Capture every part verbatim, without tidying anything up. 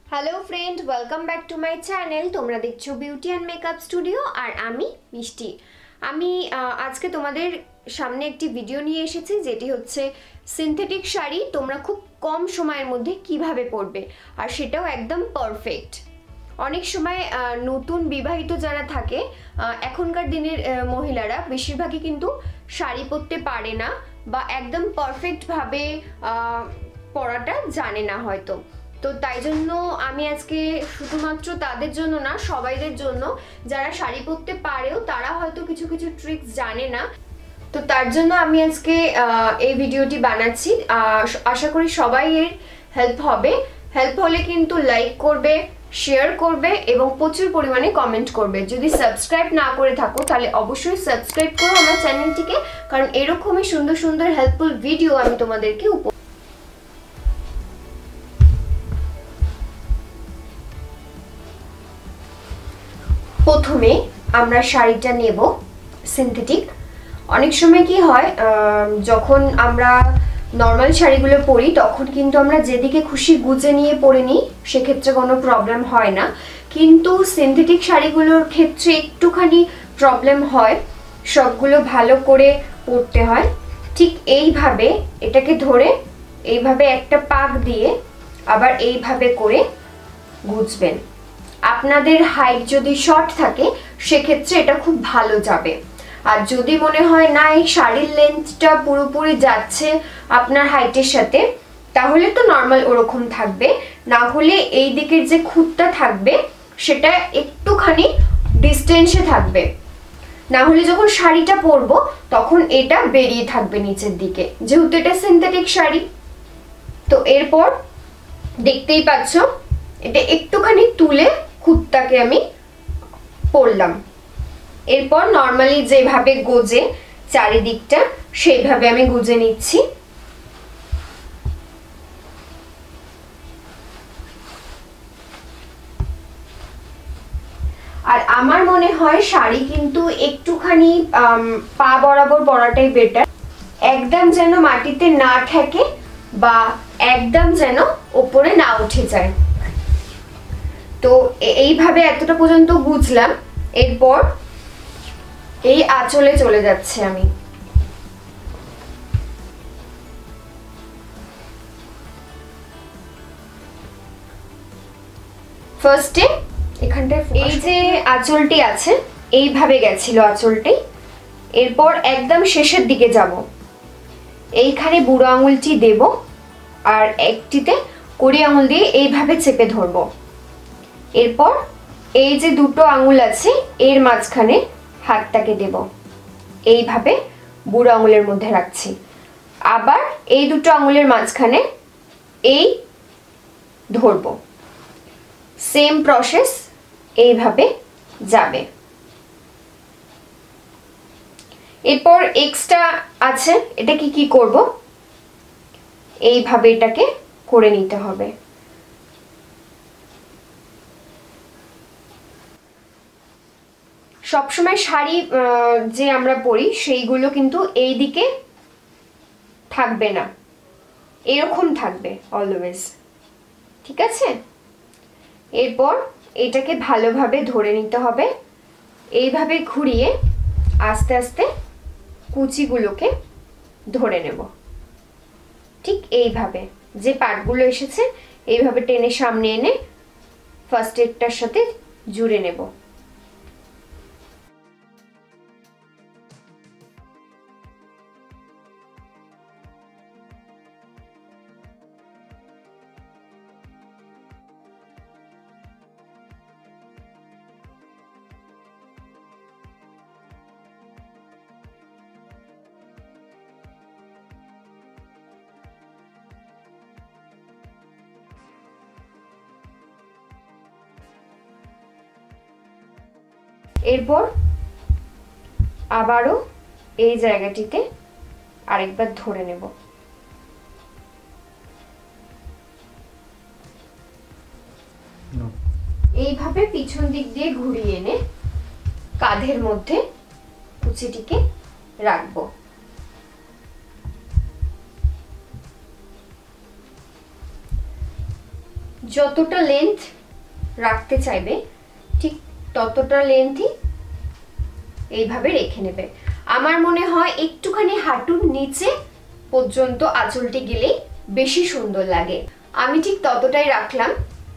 Hello friend welcome back to my channel তোমরা দেখছো beauty and makeup studio আর আমি মিষ্টি। আমি আজকে তোমাদের সামনে একটি ভিডিও নিয়ে এসেছি যেটি হচ্ছে সিনথেটিক শাড়ি তোমরা খুব কম সময়ের মধ্যে কিভাবে পরবে আর সেটাও একদম পারফেক্ট। অনেক সময় নতুন বিবাহিত যারা থাকে এখনকার দিনের মহিলারা বেশিরভাগই কিন্তু শাড়ি পরতে পারে না বা একদম পারফেক্ট ভাবে পরাটা জানে না হয়তো। তো তাই জন্য আমি আজকে শুধুমাত্র তাদের জন্য না সবাইদের জন্য যারা শাড়ি পরতে পারেও তারা হয়তো কিছু কিছু ট্রিক্স জানে না, তো তার জন্য আমি আজকে এই ভিডিওটি বানাচ্ছি। আশা করি সবাই এর হেল্প হবে। হেল্প হলে কিন্তু লাইক করবে, শেয়ার করবে এবং প্রচুর পরিমাণে কমেন্ট করবে। যদি সাবস্ক্রাইব না করে থাকো তাহলে অবশ্যই সাবস্ক্রাইব করো আমার চ্যানেলটিকে, কারণ এরকমই সুন্দর সুন্দর হেল্পফুল ভিডিও আমি তোমাদেরকে উপহার। প্রথমে আমরা শাড়িটা নেব সিনথেটিক। অনেক সময় কি হয় যখন আমরা নর্মাল শাড়িগুলো পরি তখন কিন্তু আমরা যেদিকে খুশি গুজে নিয়ে পরে নিই, সেক্ষেত্রে কোনো প্রবলেম হয় না, কিন্তু সিনথেটিক শাড়িগুলোর ক্ষেত্রে একটুখানি প্রবলেম হয়। সবগুলো ভালো করে পরতে হয়। ঠিক এইভাবে এটাকে ধরে এইভাবে একটা পাক দিয়ে আবার এইভাবে করে গুজবেন। আপনাদের হাইট যদি শর্ট থাকে সেক্ষেত্রে এটা খুব ভালো যাবে। আর যদি মনে হয় না এই শাড়ির লেন্থটা পুরোপুরি যাচ্ছে আপনার হাইটের সাথে, তাহলে তো নর্মাল ওরকম থাকবে, না হলে এই দিকের যে খুঁতটা থাকবে সেটা একটুখানি ডিস্টেন্সে থাকবে, না হলে যখন শাড়িটা পরবো তখন এটা বেরিয়ে থাকবে নিচের দিকে, যেহেতু এটা সিনথেটিক শাড়ি। তো এরপর দেখতেই পাচ্ছ এটা একটুখানি তুলে খুঁতটাকে আমি পরলাম। এরপর নর্মালি যেভাবে গোজে চারিদিকটা সেইভাবে আমি গুজে নিচ্ছি। আর আমার মনে হয় শাড়ি কিন্তু একটুখানি পা বরাবর পরাটাই বেটার, একদম যেন মাটিতে না ঠেকে বা একদম যেন ওপরে না উঠে যায়। তো এইভাবে এতটা পর্যন্ত বুঝলাম। এরপর এই আঁচলে চলে যাচ্ছে আমি। ফার্স্টে এখানটায় এই যে আঁচলটি আছে এইভাবে গেছিল আঁচলটি, এরপর একদম শেষের দিকে যাব, এইখানে বুড়ো আঙুলটি দেব আর একটিতে কড়ি আঙুল দিয়ে এইভাবে চেপে ধরবো। এরপর এই যে দুটো আঙুল আছে এর মাঝখানে হাতটাকে দেব, এইভাবে বুড়ো আঙুলের মধ্যে রাখছি। আবার এই দুটো আঙুলের মাঝখানে এই ধরবো, সেম প্রসেস এইভাবে যাবে। এরপর এক্সট্রা আছে এটাকে কি করব, এইভাবে এটাকে করে নিতে হবে। সবসময় শাড়ি যে আমরা পরি সেইগুলো কিন্তু এই দিকে থাকবে না, এরকম থাকবে অলওয়েজ, ঠিক আছে? এরপর এটাকে ভালোভাবে ধরে নিতে হবে, এইভাবে ঘুরিয়ে আস্তে আস্তে কুচিগুলোকে ধরে নেব। ঠিক এইভাবে যে পার্টগুলো এসেছে এইভাবে টেনে সামনে এনে ফার্স্ট এডটার সাথে জুড়ে নেব। এরপর আবারও এই জায়গাটিতে আরেকবার ধরে নেব। এইভাবে পিছন দিক দিয়ে ঘুরিয়ে এনে কাঁধের মধ্যে কুচিটিকে রাখবো। যতটা লেন্থ রাখতে চাইবে ঠিক ততটা লেন্থই এইভাবে রেখে নেবে। আমার মনে হয় একটুখানি হাঁটুর নিচে পর্যন্ত আঁচলটি গেলেই বেশি সুন্দর লাগে। আমি ঠিক ততটাই রাখলাম।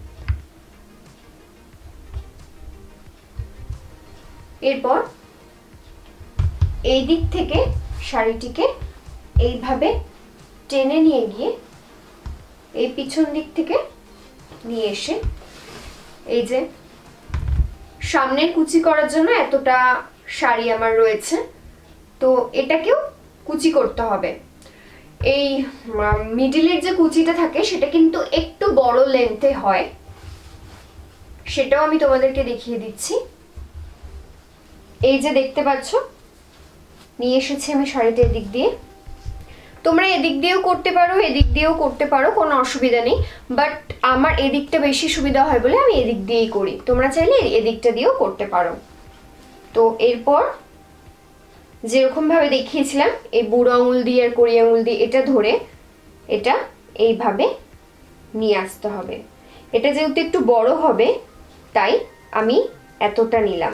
এরপর এই দিক থেকে শাড়িটিকে এইভাবে টেনে নিয়ে গিয়ে এই পিছন দিক থেকে নিয়ে এসে এই যে সামনের কুচি করার জন্য এতটা শাড়ি আমার রয়েছে, তো এটাকেও কুচি করতে হবে। এই মিডিলের যে কুচিটা থাকে সেটা কিন্তু একটু বড় লেন্থে হয়, সেটাও আমি তোমাদেরকে দেখিয়ে দিচ্ছি। এই যে দেখতে পাচ্ছ নিয়ে এসেছি আমি শাড়িটা এদিক দিয়ে। তোমরা এদিক দিয়েও করতে পারো, এদিক দিয়েও করতে পারো, কোনো অসুবিধা নেই, বাট আমার এদিকটা বেশি সুবিধা হয় বলে আমি এদিক দিয়েই করি। তোমরা চাইলে এদিকটা দিয়েও করতে পারো। তো এরপর যেরকম ভাবে দেখিয়েছিলাম এই বুড়ো আঙুল দিয়ে আর কড়ি আঙুল দিয়ে এটা ধরে এটা এইভাবে নিয়ে আসতে হবে। এটা যেহেতু একটু বড় হবে তাই আমি এতটা নিলাম।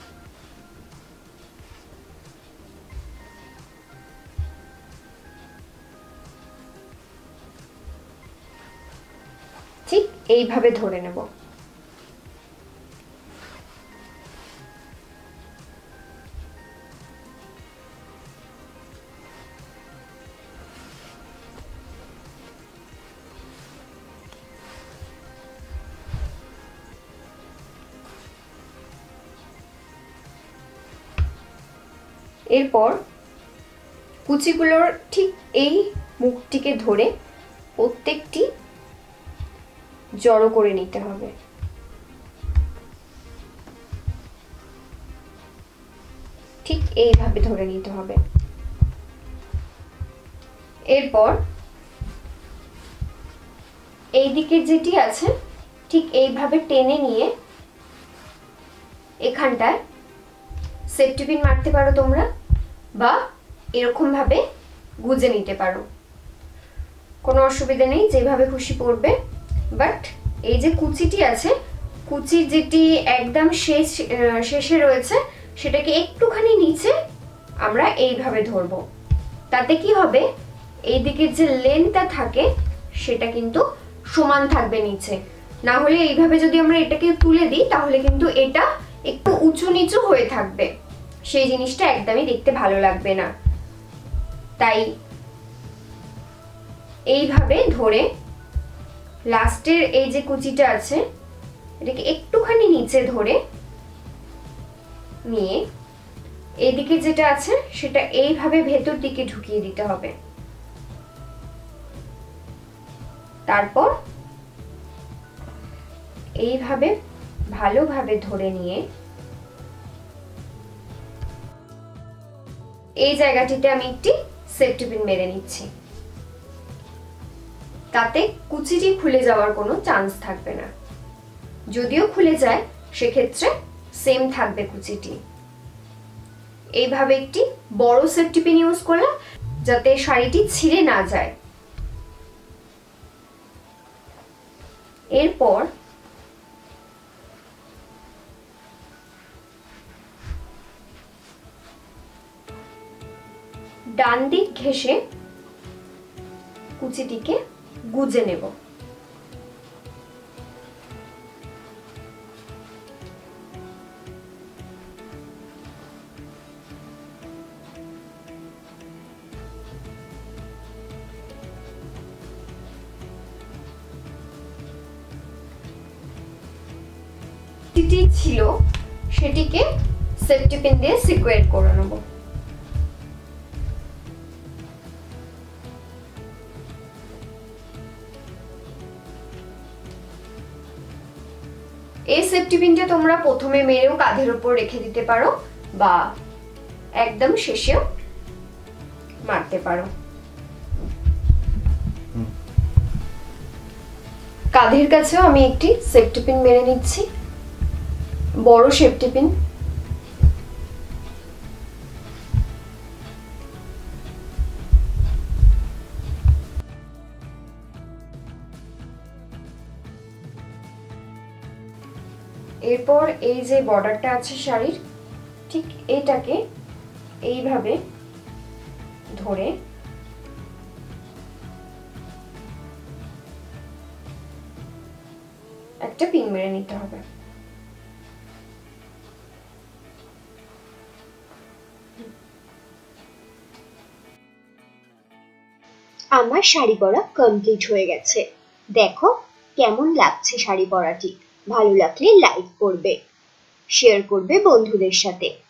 ঠিক এইভাবে ধরে নেব। এরপর কুচিগুলোর ঠিক এই মুখটিকে ধরে প্রত্যেকটি জড়ো করে নিতে হবে। ঠিক এইভাবে ধরে নিতে হবে। এরপর এই দিকের যেটি আছে ঠিক এইভাবে টেনে নিয়ে এখানটায় সেফটি পিন মারতে পারো তোমরা, বা এরকম ভাবে গুজে নিতে পারো, কোনো অসুবিধা নেই, যেভাবে খুশি পড়বে। বাট এই যে কুচিটি আছে, কুচি যেটি একদম শেষ শেষে রয়েছে সেটাকে একটুখানি নিচে আমরা এইভাবে ধরবো। তাতে কি হবে, এই দিকের যে লেন্থটা থাকে সেটা কিন্তু সমান থাকবে নিচে। না হলে এইভাবে যদি আমরা এটাকে তুলে দিই তাহলে কিন্তু এটা একটু উঁচু নিচু হয়ে থাকবে, সেই জিনিসটা একদমই দেখতে ভালো লাগবে না। তাই এইভাবে ধরে লাস্টের এই যে কুচিটা আছে এটাকে একটুখানি নিচে ধরে নিয়ে এইদিকে যেটা আছে সেটা এইভাবে ভেতর দিকে ঢুকিয়ে দিতে হবে। তারপর এইভাবে ভালোভাবে ধরে নিয়ে এই জায়গাটিতে আমি একটি সেফটি পিন মেরে নিচ্ছি, তাতে কুচিটি খুলে যাওয়ার কোনো চান্স থাকবে না। যদিও খুলে যায় সেক্ষেত্রে সেম থাকবে কুচিটি। এইভাবে একটি বড় সেফটি পিন ইউজ করলাম যাতে শাড়িটি ছিঁড়ে না যায়। এরপর ডান দিক ঘেঁষে কুচিটিকে গুজে নেব। যেটি ছিল সেটিকে সেফটি পিন দিয়ে সিকিউর করে নেব। এই সেফটি পিনটা তোমরা প্রথমে মেরেও কাঁধের উপর রেখে দিতে পারো বা একদম শেষেও মারতে পারো। কাঁধের কাছেও আমি একটি সেফটি পিন মেরে নিচ্ছি, বড় সেফটি পিন। এরপর এই যে বর্ডারটা আছে শাড়ির, ঠিক এটাকে এইভাবে ধরে একটা পিন মেরে নিতে হবে। আমার শাড়ি পরা কমপ্লিট হয়ে গেছে। দেখো কেমন লাগছে শাড়ি পরাটি। ভালো লাগলে লাইক করবে, শেয়ার করবে বন্ধুদের সাথে।